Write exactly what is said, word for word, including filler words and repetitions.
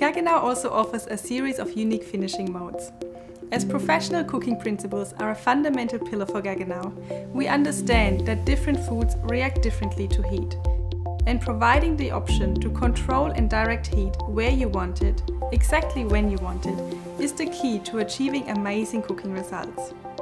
Gaggenau also offers a series of unique finishing modes. As professional cooking principles are a fundamental pillar for Gaggenau, we understand that different foods react differently to heat. And providing the option to control and direct heat where you want it, exactly when you want it, is the key to achieving amazing cooking results.